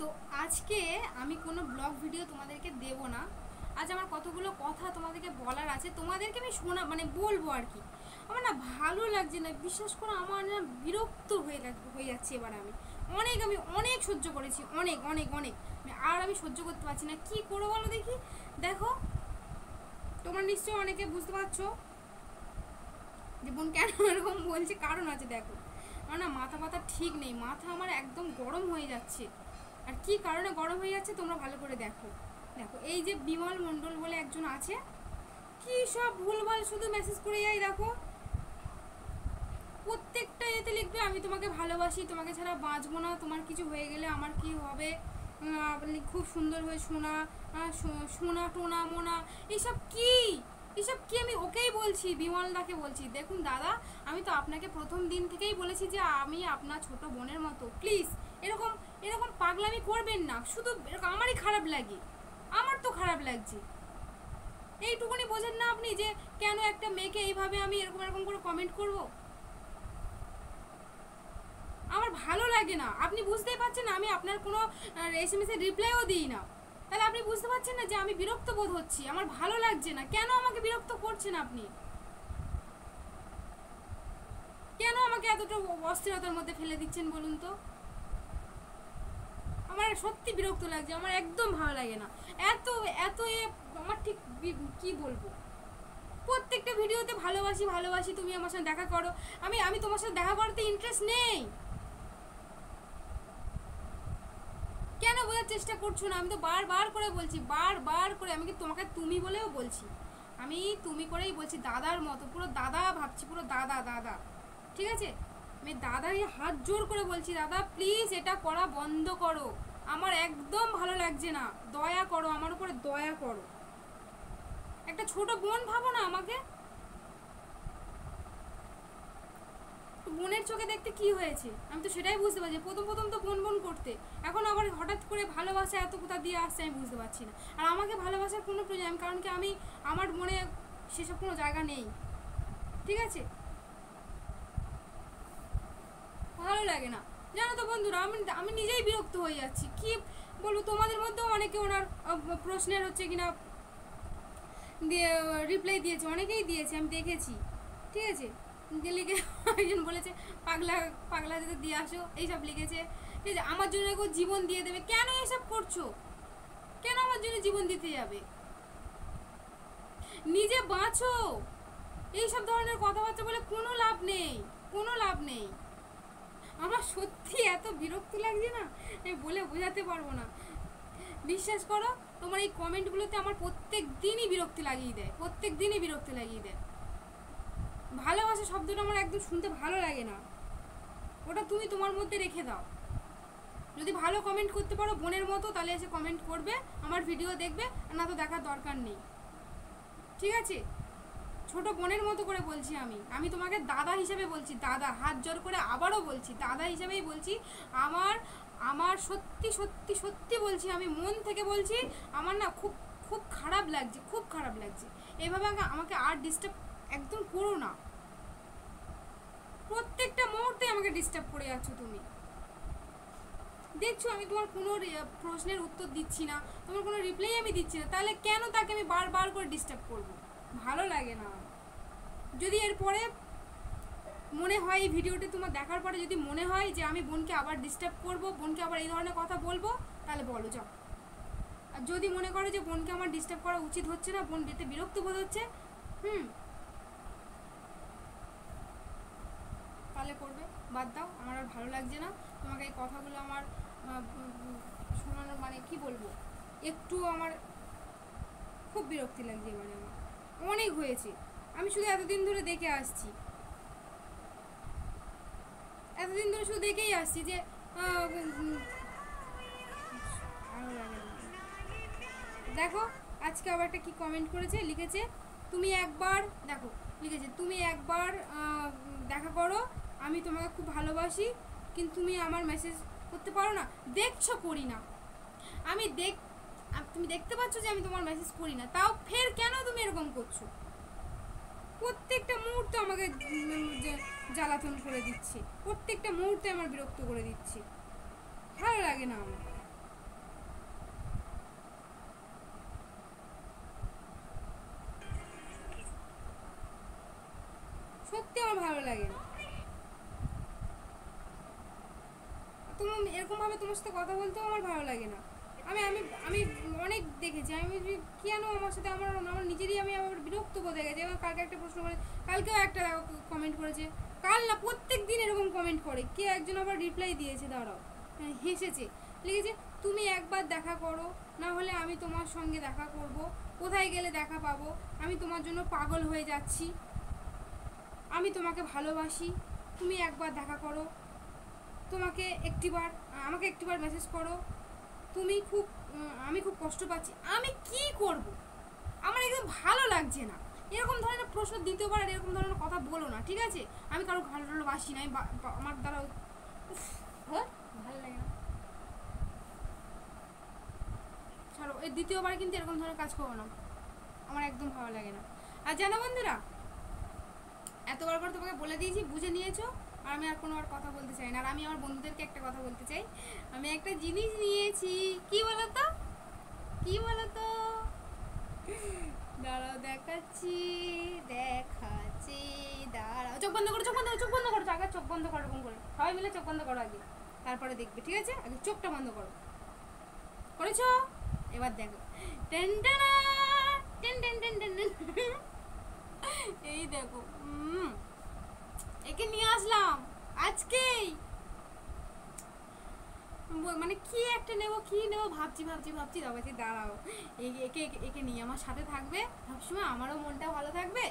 তো আজকে আমি কোনো ব্লগ ভিডিও তোমাদেরকে দেব না। আজ আমার কতগুলো কথা তোমাদেরকে বলার আছে, তোমাদেরকে আমি বলবো আর কি। আমার না ভালো লাগছে না, বিশ্বাস করো, আমার না বিরক্ত হয়ে যাচ্ছে এবার। আমি অনেক সহ্য করেছি, অনেক অনেক অনেক, আর আমি সহ্য করতে পারছি না। কি করবো বলো দেখি। দেখো, তোমরা নিশ্চয়ই অনেকে বুঝতে পারছো যে বোন কেন এরকম বলছে, কারণ আছে। দেখো, আমার না মাথা ব্যথা ঠিক নেই, মাথা আমার একদম গরম হয়ে যাচ্ছে। আর কি কারণে গরম হয়ে যাচ্ছে তোমরা ভালো করে দেখো। দেখো, এই যে বিমল মণ্ডল বলে একজন আছে, কি সব ভুলভাল শুধু মেসেজ করে যাই। দেখো, প্রত্যেকটা এতে লিখবে আমি তোমাকে ভালোবাসি, তোমাকে ছাড়া বাঁচবো না, তোমার কিছু হয়ে গেলে আমার কি হবে, খুব সুন্দর হয়ে শোনা, সোনা টোনা মোনা, এইসব কি, এসব কি? আমি ওকেই বলছি, বিমল দাকে বলছি, দেখুন দাদা, আমি তো আপনাকে প্রথম দিন থেকেই বলেছি যে আমি আপনার ছোট বোনের মতো, প্লিজ এরকম এরকম পাগলামি করবেন না। শুধু আমারই খারাপ লাগে, আমার তো খারাপ লাগছে। এইটুকুনি বোঝেন না আপনি যে কেন একটা মেয়েকে এইভাবে আমি এরকম এরকম করে কমেন্ট করব? আমার ভালো লাগে না। আপনি বুঝতেই পারছেন না, আমি আপনার কোনো এসএমএস এর রিপ্লাইও দিই না। তাহলে আপনি বুঝতে পারছেন না যে আমি বিরক্ত বোধ হচ্ছি, আমার ভালো লাগছে না। কেন আমাকে বিরক্ত করছেন আপনি? কেন আমাকে এতটা অস্থিরতার মধ্যে ফেলে দিচ্ছেন বলুন তো? আমার সত্যি বিরক্ত লাগছে, আমার একদম ভালো লাগে না। এত এত আমার ঠিক কি বলবো, প্রত্যেকটা ভিডিওতে ভালোবাসি ভালোবাসি, তুমি আমার সাথে দেখা করো। আমি তোমার সাথে দেখা করতে ইন্টারেস্ট নেই। কেন বোঝার চেষ্টা করছো না? আমি তো বারবার করে বলছি, বারবার করে। আমি কি তোমাকে তুমি বলেও বলছি, আমি তুমি করেই বলছি, দাদার মতো, পুরো দাদা ভাবছি, পুরো দাদা দাদা। ঠিক আছে, আমি দাদাই হাত জোর করে বলছি, দাদা প্লিজ এটা করা বন্ধ করো, আমার একদম ভালো লাগছে না, দয়া করো, আমার উপরে দয়া করো। একটা ছোট বোন ভাবো না আমাকে। বোনের চোখে দেখতে কি হয়েছে, আমি তো সেটাই বুঝতে পারছি। প্রথম প্রথম তো বোন বোন করতে, এখন আবার হঠাৎ করে ভালোবাসা এত কোথা দিয়ে আসছে আমি বুঝতে পারছি না। আর আমাকে ভালোবাসার কোনো প্রয়োজন, কারণ কি আমি, আমার মনে সেসব কোনো জায়গা নেই। ঠিক আছে, ভালো লাগে না, জানো তো বন্ধুরা। আমি নিজেই বিরক্ত হয়ে যাচ্ছি। কি বলবো, তোমাদের মধ্যেও অনেকে ওনার প্রশ্নের হচ্ছে কিনা দিয়ে রিপ্লাই দিয়েছে, অনেকেই দিয়েছে, আমি দেখেছি। ঠিক আছে, লিখে একজন বলেছে পাগলা পাগলা যদি দিয়ে আসো, এইসব লিখেছে। ঠিক আছে, আমার জন্য কেউ জীবন দিয়ে দেবে, কেন এসব করছো? কেন আমার জন্য জীবন দিতে যাবে? নিজে বাঁচো। এইসব ধরনের কথাবার্তা বলে কোনো লাভ নেই, কোনো লাভ নেই। আমার সত্যি এত বিরক্ত লাগছে না, আমি বলে বোঝাতে পারবো না। বিশ্বাস করো, তোমার এই কমেন্টগুলোতে আমার প্রত্যেক দিনই বিরক্তি লাগিয়ে দেয়, প্রত্যেক দিনই বিরক্তি লাগিয়ে দেয়। ভালোবাসা শব্দটা আমার একদম শুনতে ভালো লাগে না। ওটা তুমি তোমার মধ্যে রেখে দাও। যদি ভালো কমেন্ট করতে পারো বোনের মতো, তাহলে এসে কমেন্ট করবে, আমার ভিডিও দেখবে, আর না তো দেখার দরকার নেই। ঠিক আছে, ছোট বোনের মতো করে বলছি আমি তোমাকে দাদা হিসেবে বলছি, দাদা, হাত জোর করে আবারও বলছি, দাদা হিসেবেই বলছি। আমার আমার সত্যি সত্যি সত্যি বলছি, আমি মন থেকে বলছি। আমার না খুব খুব খারাপ লাগছে, খুব খারাপ লাগছে। এভাবে আমাকে আর ডিস্টার্ব একদম করো না। প্রত্যেকটা মুহূর্তে আমাকে ডিস্টার্ব করে যাচ্ছ তুমি। দেখছো আমি তোমার কোনো প্রশ্নের উত্তর দিচ্ছি না, তোমার কোনো রিপ্লাই আমি দিচ্ছি না, তাহলে কেন তাকে আমি বারবার করে ডিস্টার্ব করব? ভালো লাগে না। যদি এরপরে মনে হয়, এই ভিডিওটি তোমার দেখার পরে যদি মনে হয় যে আমি বোনকে আবার ডিস্টার্ব করব, বোনকে আবার এই ধরনের কথা বলবো, তাহলে বলো, যাও। আর যদি মনে করো যে বোনকে আমার ডিস্টার্ব করা উচিত হচ্ছে না, বোন যেতে বিরক্ত বোধ হচ্ছে, তাহলে করবে। বাদ দাও, আমার আর ভালো লাগছে না তোমাকে এই কথাগুলো আমার শোনানোর, কি বলবো, একটু আমার খুব বিরক্তি লাগছে। আমার অনেক হয়েছে, আমি শুধু এতদিন ধরে দেখে আসছি, এতদিন ধরে শুধু দেখেই আসছি যে ভালো লাগে না। দেখো, আজকে আবার একটা কি কমেন্ট করেছে, লিখেছে তুমি একবার, দেখো লিখেছে, তুমি একবার দেখা করো, আমি তোমাকে খুব ভালোবাসি, কিন্তু তুমি আমার মেসেজ করতে পারো না। দেখছো করি না, আমি তুমি দেখতে পাচ্ছ যে আমি তোমার মেসেজ করি না, তাও ফের কেন তুমি এরকম করছো? প্রত্যেকটা মুহূর্তে আমাকে জ্বালাতন করে দিচ্ছে, প্রত্যেকটা মুহূর্তে আমার বিরক্ত করে দিচ্ছে। ভালো লাগে না আমার। আমার ভালো লাগে না। তুমি এরকমভাবে তোমার সাথে কথা বলতেও আমার ভালো লাগে না। আমি আমি আমি অনেক দেখেছি, আমি কেন আমার সাথে আমার আমার নিজেরই আমি আবার বিরক্ত বোধ হয়ে গেছে। এবার কালকে একটা প্রশ্ন করে, কালকেও একটা কমেন্ট করেছে, কাল না প্রত্যেক দিন এরকম কমেন্ট করে, কে একজন আবার রিপ্লাই দিয়েছে, দাঁড়াও, হেসেছে, লিখেছে তুমি একবার দেখা করো, না হলে আমি তোমার সঙ্গে দেখা করব, কোথায় গেলে দেখা পাবো, আমি তোমার জন্য পাগল হয়ে যাচ্ছি, আমি তোমাকে ভালোবাসি, তুমি একবার দেখা করো, তোমাকে আমাকে একটিবার মেসেজ করো, তুমি খুব আমি খুব কষ্ট পাচ্ছি। আমি কি করব? আমার একদম ভালো লাগছে না এরকম ধরনের প্রশ্ন দ্বিতীয়বার আর এরকম ধরনের কথা বলো না, ঠিক আছে? আমি কারো ভালোবাসি না, আমার দ্বারা ভালো লাগে না, ছাড়ো। এই দ্বিতীয়বার কিন্তু এরকম ধরনের কাজ করবো না, আমার একদম ভালো লাগে না। আর জানো বন্ধুরা, এতবার করে তোমাকে বলে দিয়েছি, বুঝে নিয়েছো, আর আমি আর কোনো আর কথা বলতে চাই না। আর আমি আমার বন্ধুদেরকে একটা কথা বলতে চাই, আমি একটা জিনিস নিয়েছি। কি বলো তো, কি বলো তো? দাঁড়াও দেখাচ্ছি, দেখাচ্ছি, দাঁড়াও। চোখ বন্ধ করো, চোখ বন্ধ করো, চোখ বন্ধ করো, আগে চোখ বন্ধ করো, এরকম করে সবাই মিলে চোখ বন্ধ করো আগে, তারপরে দেখবে, ঠিক আছে? আগে চোখটা বন্ধ করো, করেছো? এবার দেখো, ten ten ten ten ten ten, এই দেখো, একে নিয়ে আসলাম আজকেই। মানে কি একটা নেবো, কি নেবো ভাবছি ভাবছি ভাবছি, তবে দাঁড়াও, একে একে নিয়ে আমার সাথে থাকবে সবসময়, আমারও মনটা ভালো থাকবে,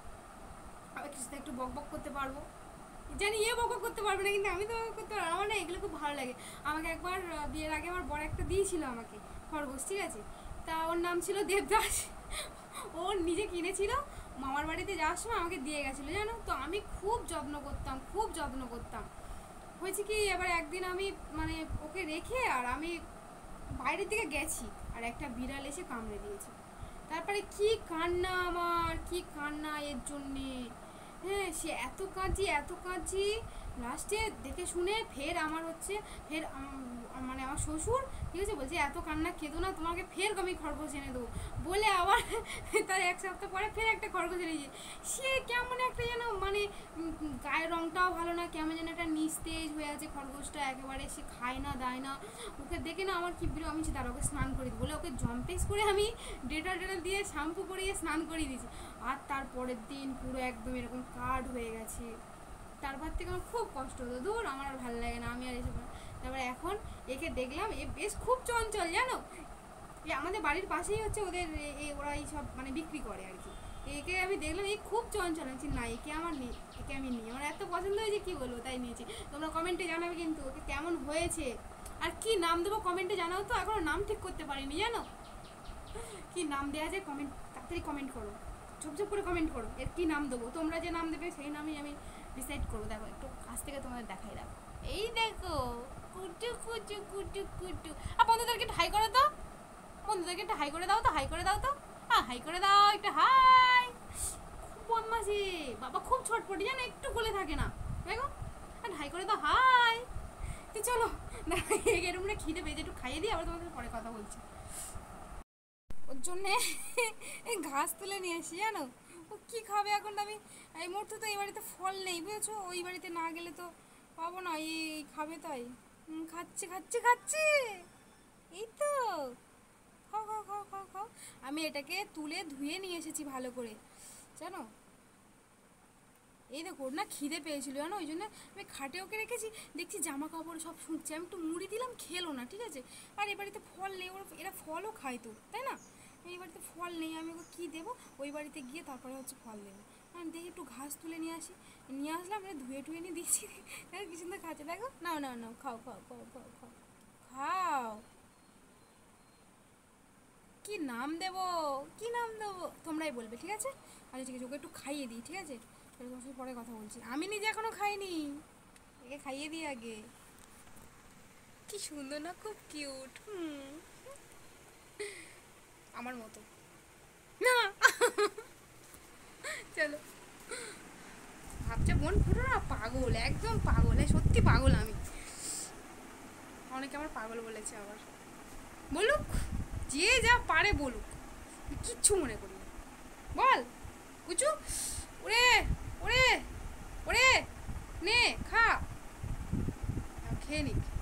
আমি কিছু একটু বক বক করতে পারবো, জানি বক বক করতে পারবে না, কিন্তু আমি তো বক করতে পারবো। আমার না এগুলো খুব ভালো লাগে। আমাকে একবার বিয়ের আগে আমার বড় একটা দিয়েছিল আমাকে খরগোশ, ঠিক আছে? তা ওর নাম ছিল দেবদাস, ও নিজে কিনেছিল, মামার বাড়িতে যাওয়ার সময় আমাকে দিয়ে গেছিলো, জানো তো? আমি খুব যত্ন করতাম, খুব যত্ন করতাম। হয়েছে কি, এবার একদিন আমি মানে ওকে রেখে আর আমি বাইরের দিকে গেছি, আর একটা বিড়াল এসে কামড়ে দিয়েছে। তারপরে কি কান্না আমার, কি কান্না এর জন্যে, হ্যাঁ, সে এত কাঁদছি লাস্টে দেখে শুনে ফের আমার হচ্ছে, ফের মানে আমার শ্বশুর, ঠিক আছে, বলছে এত কান্না কেঁদো না, তোমাকে ফের আমি খরগোশ এনে দেবো বলে আবার তার এক সপ্তাহ পরে ফের একটা খরগোশ এনেছে। সে কেমন একটা যেন মানে গায়ের রঙটাও ভালো না, কেমন যেন একটা নিস্তেজ হয়ে আছে খরগোশটা একেবারে, সে খায় না দায় না। ওকে দেখে না আমার কি বিরক্ত, আমি তার ওকে স্নান করে দিই বলে ওকে জম্পেক্স করে আমি ডেটল দিয়ে শ্যাম্পু করিয়ে স্নান করিয়ে দিয়েছি। আর তারপরের দিন পুরো একদম এরকম কার্ড হয়ে গেছে। তারপর থেকে আমার খুব কষ্ট হতো, দূর আমার আর ভালো লাগে না, আমি আর এসব। তারপরে এখন একে দেখলাম, এ বেশ খুব চঞ্চল, জানো? আমাদের বাড়ির পাশেই হচ্ছে ওদের, ওরা এই সব মানে বিক্রি করে আর কি। একে আমি দেখলাম এই খুব চঞ্চল, আছি না একে আমার নেই, একে আমি নিই, আমার এত পছন্দ হয়েছে কি বলবো, তাই নিয়েছি। তোমরা কমেন্টে জানাবে কিন্তু ওকে কেমন হয়েছে, আর কি নাম দেবো কমেন্টে জানাও তো, এখনো নাম ঠিক করতে পারিনি, জানো? কি নাম দেওয়া যায় কমেন্ট, তাড়াতাড়ি কমেন্ট করো, ঝপঝপ করে কমেন্ট করো, এর কি নাম দেবো, তোমরা যে নাম দেবে সেই নামই আমি ডিসাইড করবো। দেখো একটু কাছ থেকে তোমাদের দেখাই, দেখো, এই দেখো, কুটু কুটু কুটু কুটু। আর বন্ধুদেরকে একটু হাই করে দাও, বন্ধুদেরকে একটু হাই করে দাও তো, হাই করে দাও তো, হাই করে দাও একটু, হাই। খুব বদমাশি বাবা, খুব ছটপটি, জানো, একটু কোলে থাকে না, দেখো, আর হাই করে দাও, হাই। তো চলো এরকম না, খিদে পেয়েছে, একটু খাইয়ে দিই, আবার তোমাদের পরে কথা বলছি। ওর জন্যে এই ঘাস তুলে নিয়ে আসি, জানো? ও কী খাবে এখন? আমি এই মুহূর্তে তো এই বাড়িতে ফল নেই, বুঝেছো? ওই বাড়িতে না গেলে তো পাবো না, এই খাবে, তাই খাচ্ছে খাচ্ছে খাচ্ছে, এই তো, খাও খাও খাও খাও খাও। আমি এটাকে তুলে ধুয়ে নিয়ে এসেছি ভালো করে, জানো? এই দেখো, ওর না খিদে পেয়েছিল, জানো, ওই জন্য আমি খাটে ওকে রেখেছি, দেখছি জামা কাপড় সব শুঁকছে, আমি একটু মুড়ি দিলাম, খেলো না, ঠিক আছে? আর এ বাড়িতে ফল নেই, ওর এরা ফলও খায় তো, তাই না? এই বাড়িতে ফল নেই, আমি ওকে কী দেবো? ওই বাড়িতে গিয়ে তারপরে হচ্ছে ফল দেবো। আমি দেখি একটু ঘাস তুলে নিয়ে আসি, নিয়ে আসলাম, ধুয়ে টুয়ে নিয়ে দিয়েছি, দেখো কি সুন্দর খাচ্ছে, দেখো, নাও নাও নাও, খাও খাও খাও খাও খাও খাও। কি নাম দেবো, কি নাম দেবো তোমরাই বলবে, ঠিক আছে? আচ্ছা ঠিক আছে, ওকে একটু খাইয়ে দিই, ঠিক আছে? তাহলে তোমার সাথে পরে কথা বলছি। আমি নিজে এখনো খাইনি, একে খাইয়ে দিই আগে। কি সুন্দর না, খুব কিউট, আমার মতো না। চলো, ভাবছে বোন পুরো না পাগল, একদম পাগল, সত্যি পাগল আমি। অনেকে আমার পাগল বলেছে, আবার বলুক, যে যা পারে বলুক, কিচ্ছু মনে করি না, বল কুচু, ওরে ওরে খেয়ে নিক।